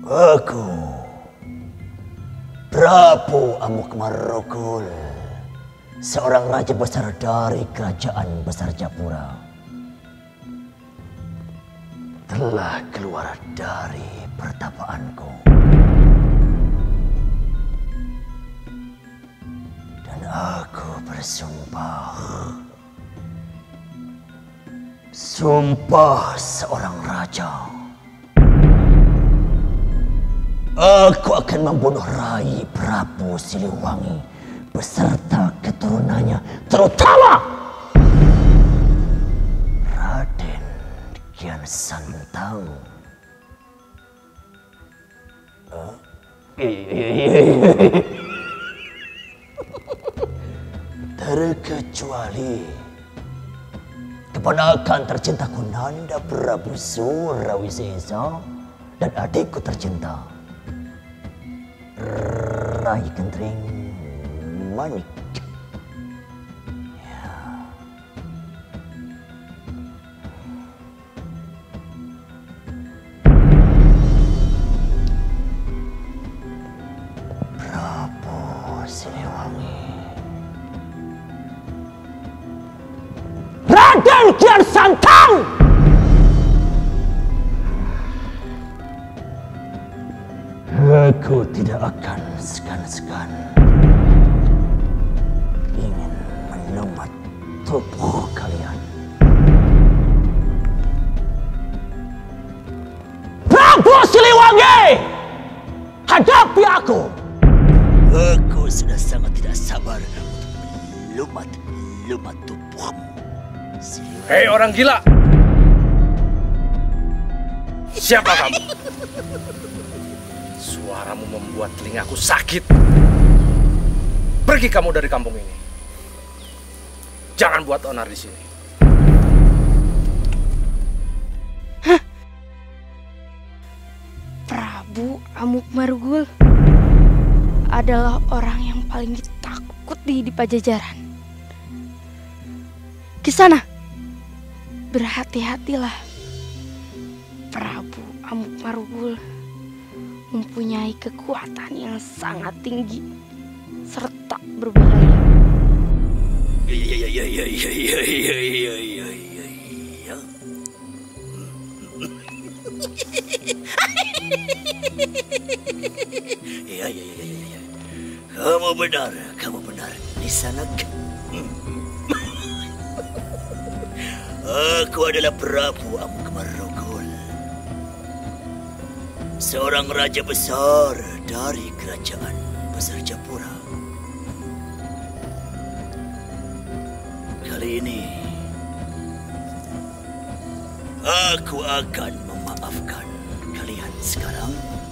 Aku, Prabu Amukmarugul, seorang raja besar dari kerajaan besar Japura, telah keluar dari pertapaanku. Dan aku bersumpah, sumpah seorang raja, aku akan membunuh Rai Prabu Siliwangi beserta keturunannya, terutama Raden Kian Santang. Terkecuali keponakan tercintaku Nanda Prabu Surawisesa dan adikku tercinta Rai Kentring Manik. Prabu Siliwangi, Raden Kian Santang. Aku tidak akan segan-segan ingin melumat tubuh kalian. Prabu Siliwangi, hadapi aku. Aku sudah sangat tidak sabar untuk melumat tubuhmu. Hei orang gila! Siapa kamu? Suaramu membuat telingaku sakit. Pergi kamu dari kampung ini. Jangan buat onar di sini. Hah? Prabu Amukmarugul adalah orang yang paling ditakut di Pajajaran. Kisana, berhati-hatilah. Prabu Amukmarugul mempunyai kekuatan yang sangat tinggi serta berbahaya. Kamu benar, Nisanak. Aku adalah Prabu Amukmarugul, seorang raja besar dari kerajaan besar Japura. Kali ini aku akan memaafkan kalian. Sekarang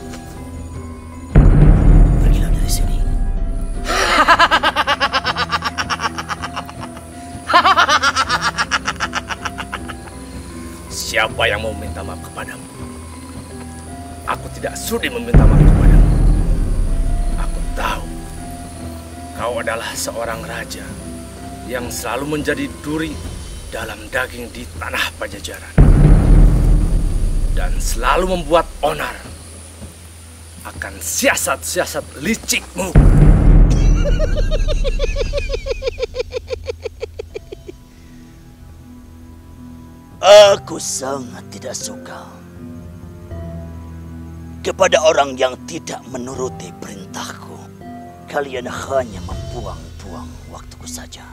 pergilah dari sini. Siapa yang mau minta maaf kepadamu? Aku tidak sudi meminta maaf kepadamu. Aku tahu kau adalah seorang raja yang selalu menjadi duri dalam daging di tanah Pajajaran dan selalu membuat onar akan siasat-siasat licikmu. Aku sangat tidak suka kepada orang yang tidak menuruti perintahku. Kalian hanya membuang-buang waktuku saja.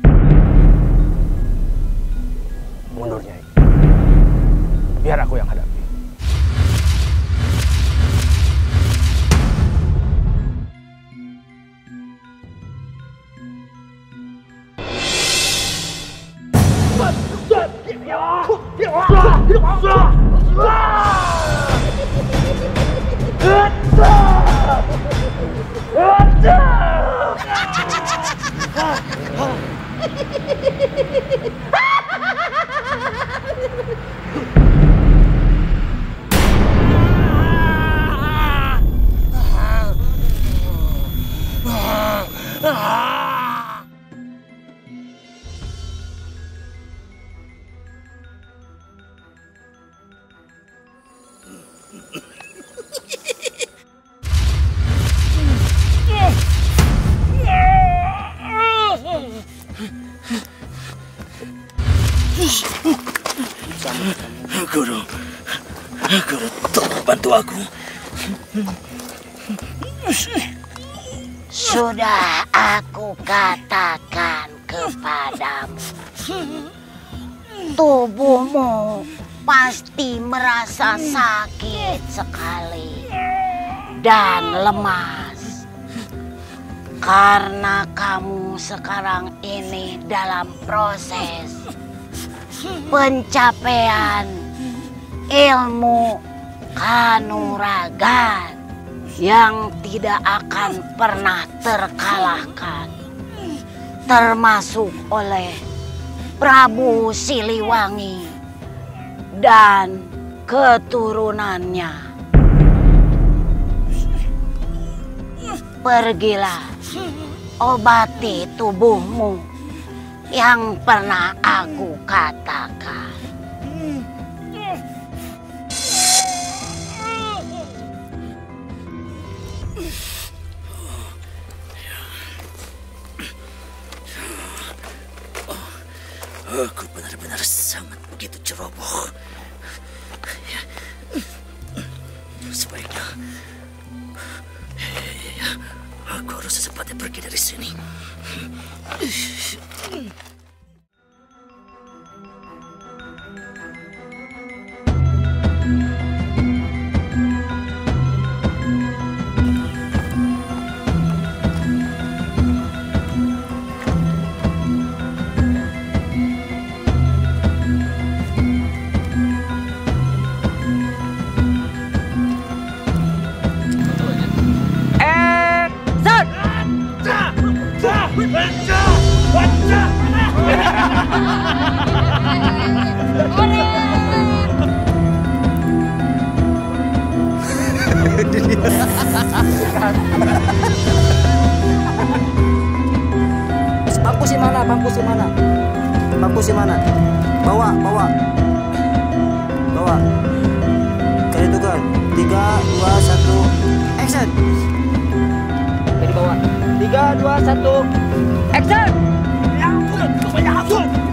Mundur, Nyai. Biar aku yang hadapi. Guru, tolong bantu aku. Sudah aku katakan kepadamu, tubuhmu pasti merasa sakit sekali dan lemas karena kamu sekarang ini dalam proses pencapaian ilmu kanuragan yang tidak akan pernah terkalahkan, termasuk oleh Prabu Siliwangi dan keturunannya. Pergilah, obati tubuhmu yang pernah aku katakan. Aku benar-benar sangat begitu ceroboh. Sebaiknya aku harus secepatnya pergi dari sini. Bangku si mana? Bawa. Kali itu kan 3, 2, 1, action. Jadi bawa 3, 2, 1, action. Ya ampun, kebanyakan.